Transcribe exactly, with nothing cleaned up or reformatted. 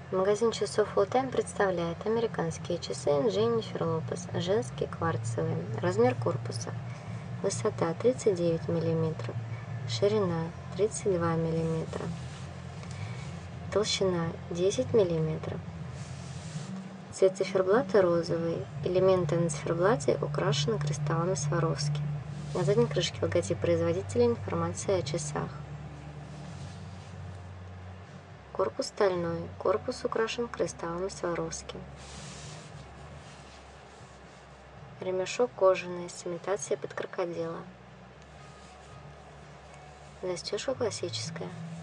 Магазин часов All Time представляет американские часы Дженнифер Лопес, женские кварцевые. Размер корпуса. Высота тридцать девять миллиметров, ширина тридцать два миллиметра, толщина десять миллиметров. Цвет циферблата розовый. Элементы на циферблате украшены кристаллами Сваровски. На задней крышке логотип производителя, информация о часах. Корпус стальной. Корпус украшен кристаллами Сваровски. Ремешок кожаный с имитацией под крокодила. Застежка классическая.